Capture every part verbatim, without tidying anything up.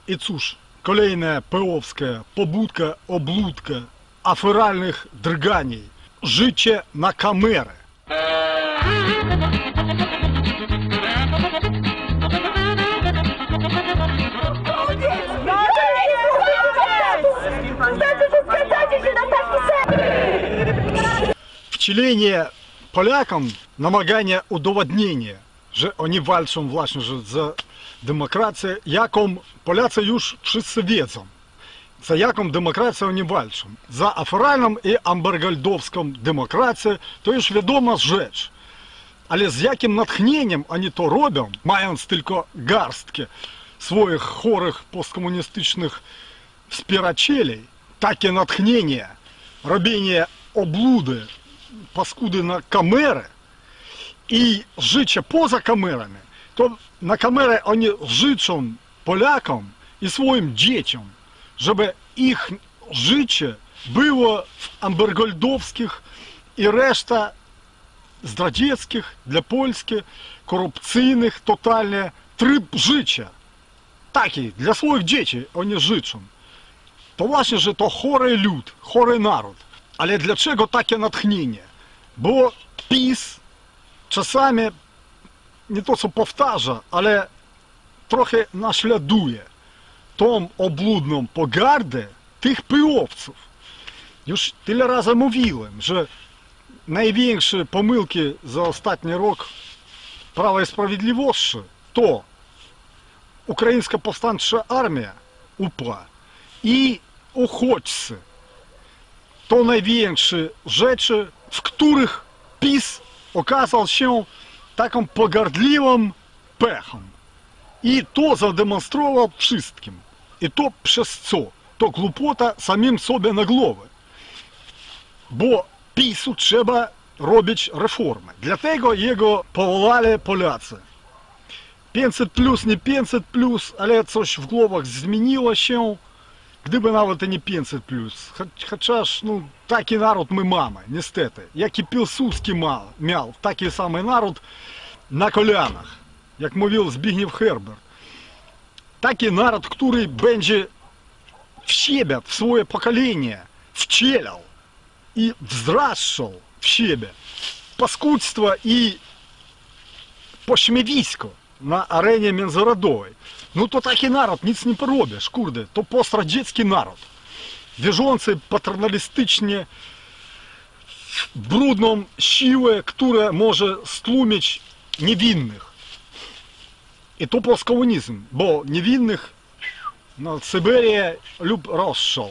I cóż, kolejna peowska pobudka, obłudka aferalnych drganiej. Życie na kamerę. Wcielenie Polakom namagania udowodnienia, że oni walczą właśnie za demokrację, jaką Polacy już wszyscy wiedzą. Za jaką demokrację oni walczą. Za aferalną i ambergoldowską demokrację to już wiadoma rzecz. Ale z jakim natchnieniem oni to robią, mając tylko garstkę swoich chorych postkomunistycznych wspieracieli, takie natchnienie, robienie obludy, paskudy na kamerę i życie poza kamerami, to na kamerę oni życzą Polakom i swoim dzieciom, żeby ich życie było w ambergoldowskich i reszta zdradzieckich dla Polski, korupcyjnych totalnie tryb życia. Taki dla swoich dzieci oni życzą. To właśnie, że to chory lud, chory naród. Ale dlaczego takie natchnienie? Bo PiS czasami nie to co powtarza, ale trochę naśladuje tą obludną pogardę tych pyłowców. Już tyle razy mówiłem, że największe pomyłki za ostatni rok Prawa i Sprawiedliwości to Ukraińska Powstańcza Armia U P A i uchodźcy. To największe rzeczy, w których PiS okazał się taką pogardliwą pechą. I to zademonstrował wszystkim. I to przez co? To głupota samym sobie na głowę. Bo PiSu trzeba robić reformy. Dlatego jego powołali Polacy. pięćset plus, nie pięćset plus, ale coś w głowach zmieniło się. Gdyby nawet i nie pięćset plus. Chociaż no, taki naród my mamy, niestety. Jaki Piłsudski miał, taki sam naród na kolanach. Jak mówił Zbigniew Herbert. Taki naród, który będzie w siebie, w swoje pokolenie wcielał i wzraszczał w siebie paskudztwo i pośmiewisko na arenie międzynarodowej. No to taki naród, nic nie porobisz, kurde, to postradziecki naród, wierzący paternalistycznie w brudną siłę, która może stłumić niewinnych. I to postkomunizm, bo niewinnych na Syberię lub rozstrzał.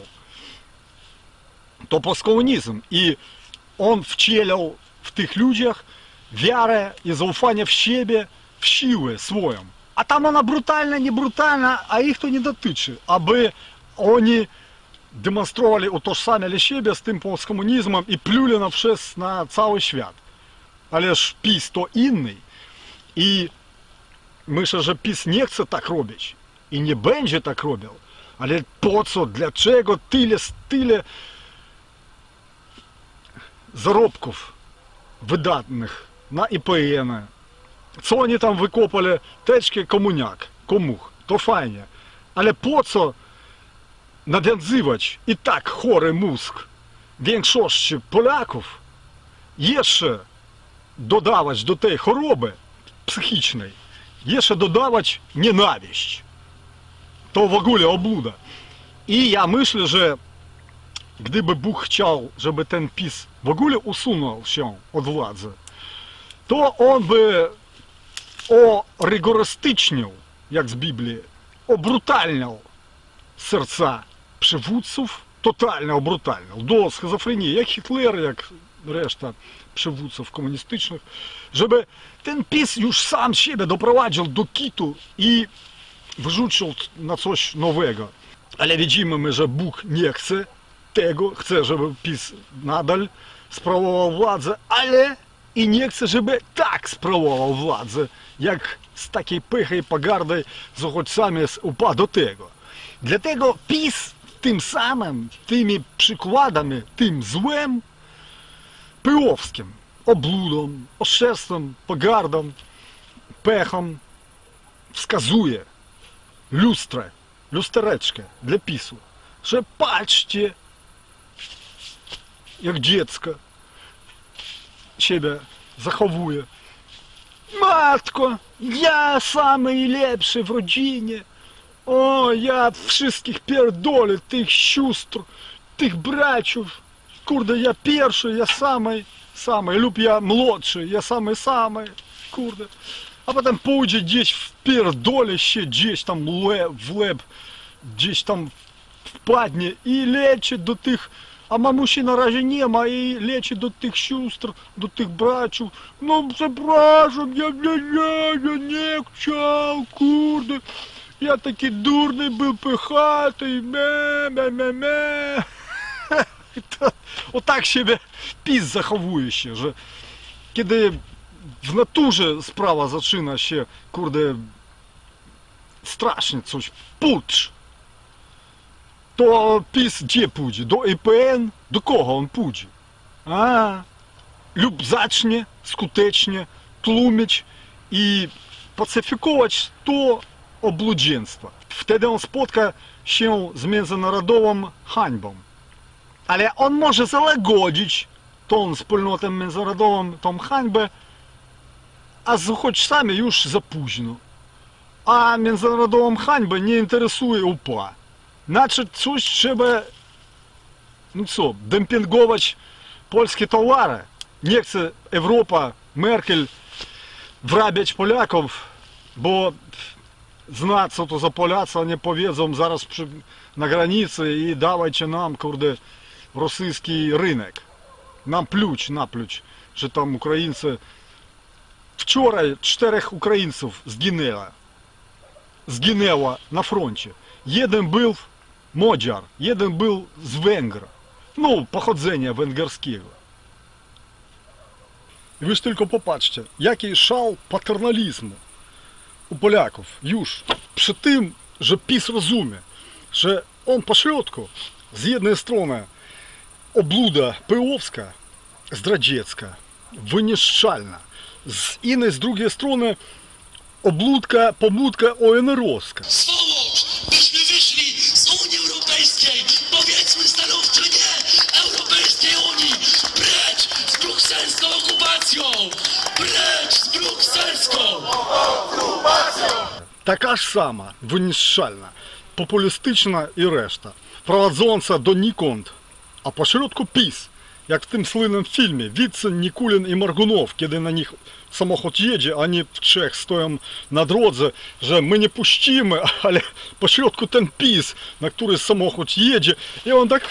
To postkomunizm i on wcielał w tych ludziach wiarę i zaufanie w siebie, w siłę swoją. A tam ona brutalna, nie brutalna, a ich to nie dotyczy. Aby oni demonstrowali, utożsamiali siebie z tym postkomunizmem i pluli na przez na cały świat. Ależ PiS to inny. I myślę, że PiS nie chce tak robić. I nie będzie tak robił. Ale po co, dlaczego tyle, tyle zarobków wydatnych na I P N? Co oni tam wykopali? Teczki komuniak, komuch. To fajnie. Ale po co nawiązywać i tak chory mózg większości Polaków? Jeszcze dodawać do tej choroby psychicznej, jeszcze dodawać nienawiść. To w ogóle obłuda. I ja myślę, że gdyby Bóg chciał, żeby ten PiS w ogóle usunął się od władzy, to on by orygorystycznił, jak z Biblii, obrutalniał serca przywódców, totalnie obrutalniał, do schizofrenii, jak Hitler, jak reszta przywódców komunistycznych, żeby ten PiS już sam siebie doprowadził do kitu i wyrzucił na coś nowego. Ale widzimy my, że Bóg nie chce tego, chce, żeby PiS nadal sprawował władzę, ale i nie chce, żeby tak sprawował władzę, jak z takiej pychy i pogardy z uchodźcami z U P A do tego. Dlatego PiS tym samym, tymi przykładami, tym złem pyłowskim, obludą, oszczerstwem, pogardą, pechą wskazuje lustrę lustereczkę dla PiSu, że patrzcie, jak dziecko siebie zachowuje. Matko, ja самый lepszy w rodzinie. O, ja wszystkich pierdolę, tych sióstr, tych braciów. Kurde, ja pierwszy, ja samej, samej, lub ja młodszy, ja samej, samej, kurde. A potem pójdzie gdzieś wpierdolę się, gdzieś tam w łeb, gdzieś tam wpadnie i leci do tych, a mamusi na razie nie ma, i leci do tych sióstr, do tych braciów. No przepraszam, ja, ja, ja, ja nie chciał, kurde. Ja taki durny był, pychaty, me, me, me, me. O tak siebie PiS zachowuje się, że kiedy w naturze sprawa zaczyna się, kurde, strasznie coś, pucz, to PiS gdzie pójdzie? Do E P N? Do kogo on pójdzie? A, lub zacznie skutecznie tłumić i pacyfikować to obludzieństwo. Wtedy on spotka się z międzynarodową hańbą. Ale on może załagodzić tą wspólnotę międzynarodową, tą hańbę, a choć sami już za późno. A międzynarodową hańbę nie interesuje U P A. Znaczy coś trzeba, no co, dempingować polskie towary. Nie chce Europa, Merkel wrabiać Polaków, bo zna co to za Polacy, oni powiedzą zaraz przy, na granicy i dawajcie nam, kurde, rosyjski rynek. Nam pluć, napluć, że tam Ukraińcy... Wczoraj czterech Ukraińców zginęło. Zginęło na froncie. Jeden był Modziar, jeden był z Węgier. No, pochodzenia węgierskiego. I wy tylko popatrzcie, jaki szał paternalizmu u Polaków już przy tym, że PiS rozumie, że on po środku z jednej strony obluda pyłowska, zdradziecka, wyniszczalna, z innej, z drugiej strony obludka, pobudka O N R-owska. Swołocz! Byśmy wyszli z Unii Europejskiej! Powiedzmy stanowczo nie Europejskiej Unii! Precz z brukselską okupacją! Precz z brukselską okupacją! Taka ж сама, wyniszczalna, populistyczna i reszta, prowadząca donikąd, a pośrodku PiS, jak w tym słynnym filmie Wicyn, Nikulin i Margunow, kiedy na nich samochód jedzie, oni w trzech stoją na drodze, że my nie puścimy, ale pośrodku ten PiS, na który samochód jedzie, i on tak...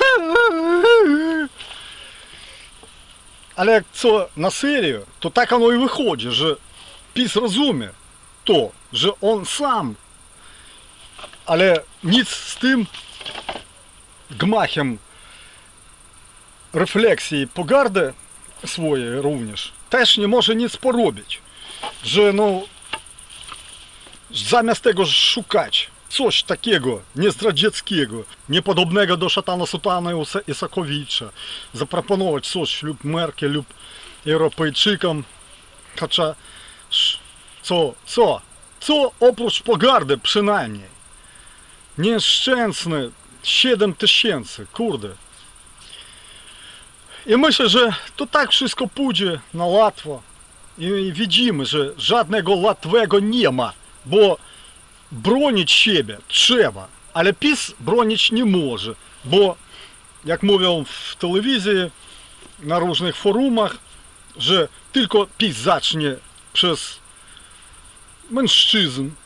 Ale jak co na serio, to tak ono i wychodzi, że PiS rozumie to, że on sam, ale nic z tym gmachem refleksji pogardy swojej również też nie może nic porobić, że no zamiast tego szukać coś takiego niezdradzieckiego, niepodobnego do szatana Sutana Isakowicza, zaproponować coś lub Merkel, lub Europejczykom, chociaż co, co, co oprócz pogardy przynajmniej, nieszczęsne siedem tysięcy, kurde. I myślę, że to tak wszystko pójdzie na łatwo. I widzimy, że żadnego łatwego nie ma, bo bronić siebie trzeba, ale PiS bronić nie może, bo jak mówią w telewizji, na różnych forumach, że tylko PiS zacznie przez mężczyzn,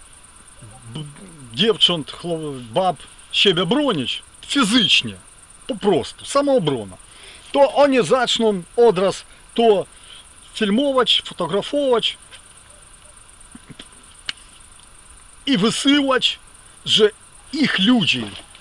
dziewcząt, bab siebie bronić fizycznie, po prostu, samoobrona, to oni zaczną od razu to filmować, fotografować i wysyłać, że ich ludzi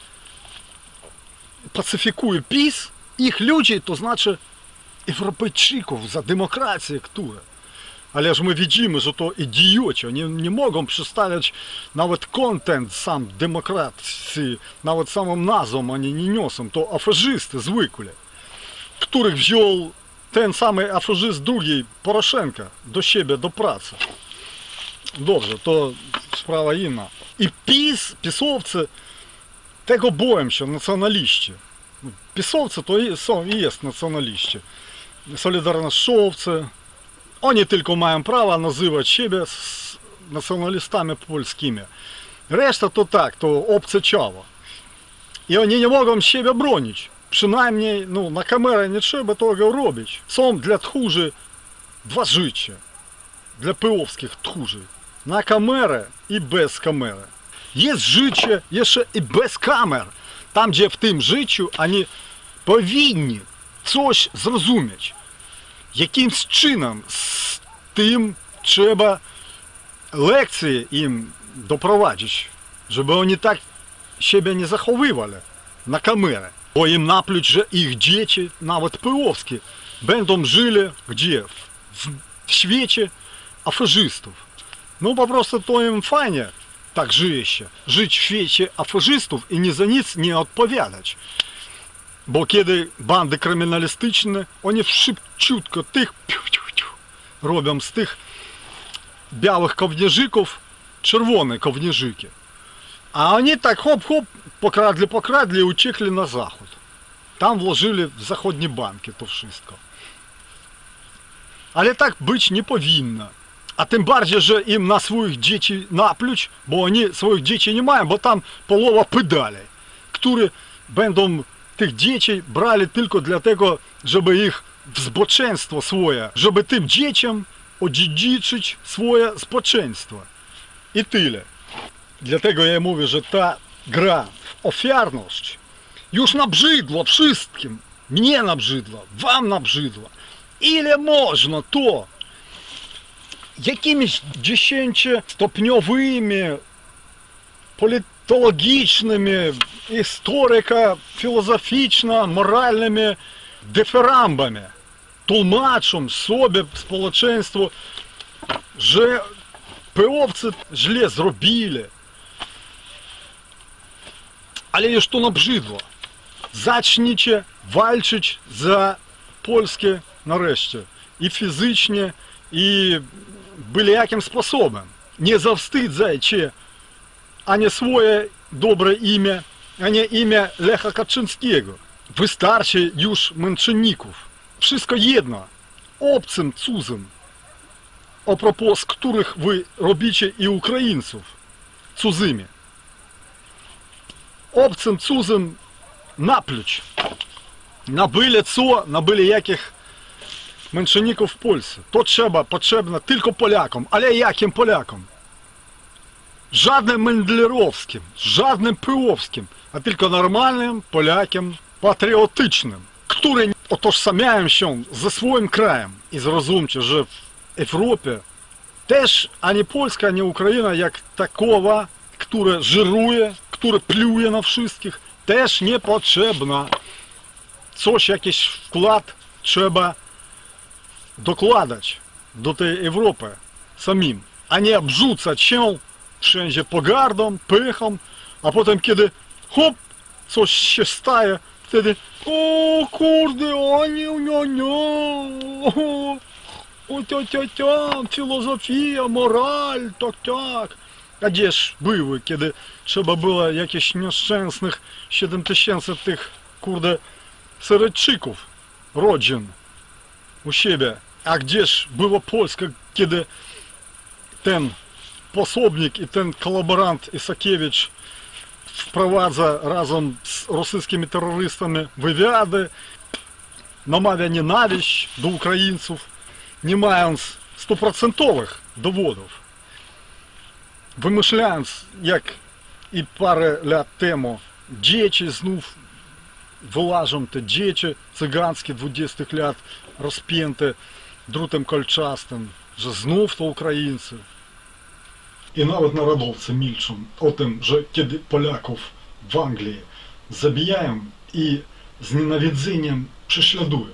pacyfikuje PiS, ich ludzi to znaczy Europejczyków za demokrację, która. Ale ж my widzimy, że to idioci, oni nie mogą przedstawiać nawet content sam demokracji, nawet samą nazwą oni nie niosą, to aferzysty zwykle, których wziął ten sam aferzyst drugi, Poroszenko, do siebie, do pracy. dobrze, to sprawa inna. I PiS, pisowcy tego boją się, nacjonaliści. Pisowcy to i są i jest nacjonaliści. Solidarnościowcy. Oni tylko mają prawo nazywać siebie nacjonalistami polskimi. Reszta to tak, to obce ciało. I oni nie mogą siebie bronić. Przynajmniej no, na kamerę nie trzeba tego robić. Są dla tchórzy dwa życia. Dla pyłowskich tchórzy. Na kamerę i bez kamery. Jest życie jeszcze i bez kamer. Tam, gdzie w tym życiu oni powinni coś zrozumieć. Jakimś czynem z tym trzeba lekcje im doprowadzić, żeby oni tak siebie nie zachowywali na kamerę. Bo im napluć, że ich dzieci, nawet pyłowskie, będą żyli gdzie? W, w świecie aferzystów. No po prostu to im fajnie tak żyje się. Żyć w świecie aferzystów i nie za nic nie odpowiadać. Bo kiedy bandy kryminalistyczne, oni szybciutko tych robią z tych białych kownieżyków czerwone kownieżyki. A oni tak hop-hop, pokradli, pokradli i uciekli na zachód. Tam włożyli w zachodnie banki to wszystko. Ale tak być nie powinno. A tym bardziej, że im na swoich dzieci napluć, bo oni swoich dzieci nie mają, bo tam połowa pedali, które będą tych dzieci brali tylko dlatego, żeby ich w zboczeństwo swoje, żeby tym dzieciom odziedziczyć swoje zboczeństwo. I tyle. Dlatego ja mówię, że ta gra w ofiarność już nabrzydła wszystkim. Mnie nabrzydła, wam nabrzydła. Ile można to jakimiś dziesięciostopniowymi, politologicznymi, historyko-filozoficzno-moralnymi dyferambami tłumaczą sobie społeczeństwu, że pyłowcy źle zrobili. Ale już to nabrzydło. Zacznijcie walczyć za Polskę nareszcie. I fizycznie, i byle jakim sposobem. Nie zawstydzajcie ani swoje dobre imię, ani imię Lecha Kaczyńskiego. Wystarczy już męczenników. Wszystko jedno. Obcym, cudzym. A propos, z których wy robicie i Ukraińców cudzymi. Obcym, cudzym napluć. Na byle co, na byle jakich męczenników w Polsce. To trzeba, potrzebne tylko Polakom. Ale jakim Polakom? Żadnym mendlerowskim, żadnym pyłowskim, a tylko normalnym Polakiem patriotycznym, które otożsamiają się ze swoim krajem. I zrozumcie, że w Europie też ani Polska, ani Ukraina jak takowa, która żyruje, która pluje na wszystkich, też niepotrzebna. Coś, jakiś wkład trzeba dokładać do tej Europy samim, a nie obrzucać się wszędzie pogardą, pychą, a potem kiedy hop, coś się staje, wtedy o kurde, o nie, nie, nie, o cia, cia, cia, filozofia, moralь, tak, tak. A gdzież były, kiedy trzeba było jakichś nieszczęsnych siedem tysięcy tych, kurde, Syryjczyków, rodzin u siebie. A gdzież była Polska, kiedy ten posłownik i ten kolaborant Isakiewicz wprowadza razem z rosyjskimi terrorystami wywiady, namawia nienawiść do Ukraińców, nie mając stuprocentowych dowodów. Wymyślając, jak i parę lat temu dzieci znów wyłażą, te dzieci cygańskie dwudziestych lat rozpięte drutem kolczastym, że znów to Ukraińcy. I nawet narodowcy milczą o tym, że kiedy Polaków w Anglii zabijają i z nienawidzeniem prześladują.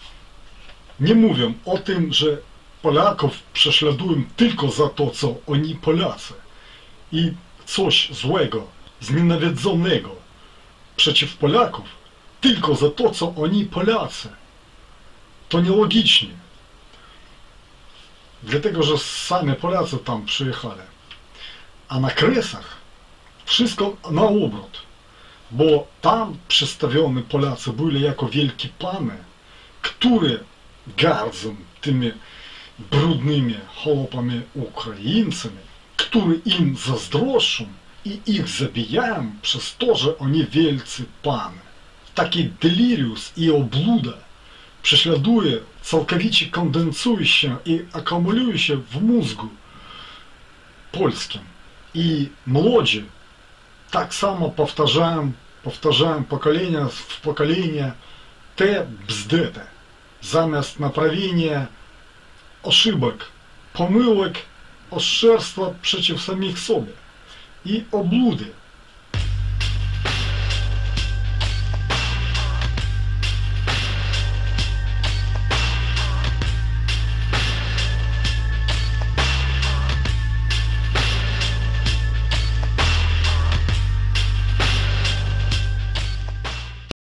Nie mówią o tym, że Polaków prześladują tylko za to, co oni Polacy. I coś złego, znienawidzonego przeciw Polaków tylko za to, co oni Polacy. To nielogicznie. dlatego że sami Polacy tam przyjechali. A na Kresach wszystko na obrót, bo tam przedstawione Polacy byli jako wielkie pany, które gardzą tymi brudnymi chłopami Ukraińcami, które im zazdroszczą i ich zabijają przez to, że oni wielcy pany. Taki delirius i obluda prześladuje, całkowicie kondensuje się i akumuluje się w mózgu polskim. I młodzi tak samo powtarzają, powtarzają pokolenia w pokolenie te bzdety, zamiast naprawienia ошибок, pomyłek, oszczerstwa przeciw samych sobie i obludy